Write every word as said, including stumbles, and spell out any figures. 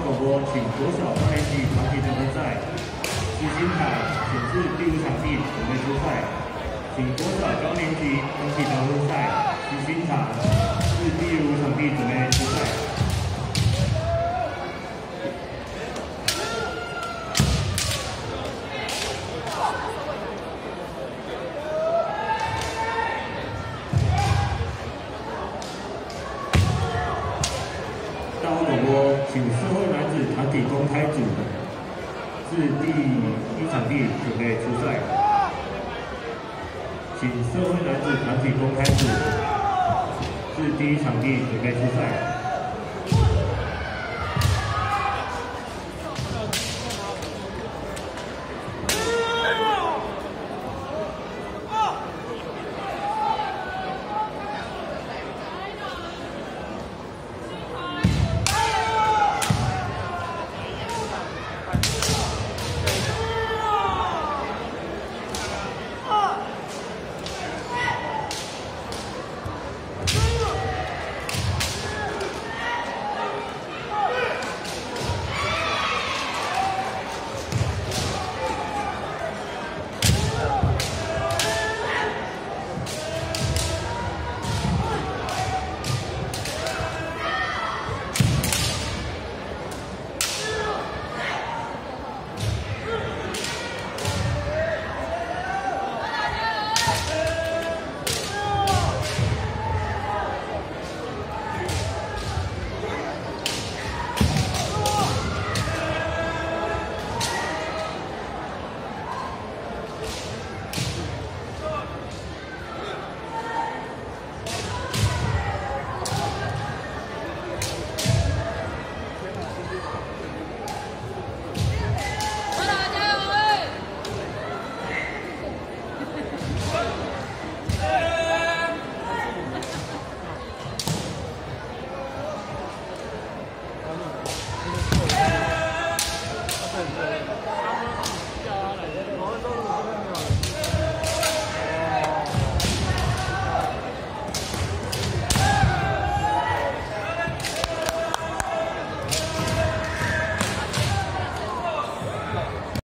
广播，请国小高年级团体争分赛，徐新凯选至第五场地准备出赛，请国小高年级团体争分赛，徐新凯至第五场地准备出赛。 大华广播，请社会男子团体公开组至第一场地准备出赛。请社会男子团体公开组至第一场地准备出赛。